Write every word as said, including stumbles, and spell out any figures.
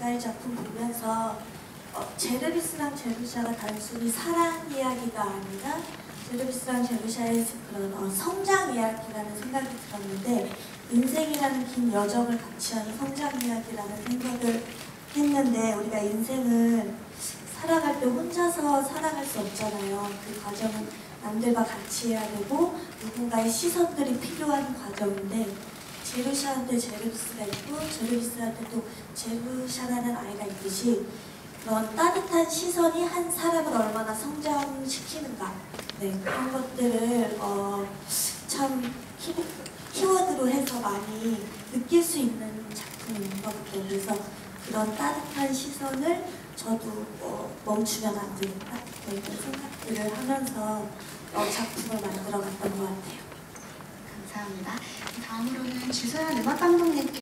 제가 이 작품 보면서 어, 제르비스랑 제루샤가 단순히 사랑 이야기가 아니라 제르비스랑 제루샤의 그런 어, 성장 이야기라는 생각이 들었는데, 인생이라는 긴 여정을 같이 하는 성장 이야기라는 생각을 했는데, 우리가 인생을 살아갈 때 혼자서 살아갈 수 없잖아요. 그 과정은 남들과 같이 해야 되고 누군가의 시선들이 필요한 과정인데, 제루샤한테 제르비스가 있고 제르비스한테 또 제루샤라는 아이가 있듯이 그런 따뜻한 시선이 한 사람을 얼마나 성장시키는가, 네, 그런 것들을 어, 참 키, 키워드로 해서 많이 느낄 수 있는 작품인 것 같아요. 그래서 그런 따뜻한 시선을 저도 어, 멈추면 안 되겠다, 네, 이런 생각들을 하면서 어, 작품을 만들어 갔던 것 같아요. 감사합니다. 다음으로는 주소연 음악감독님께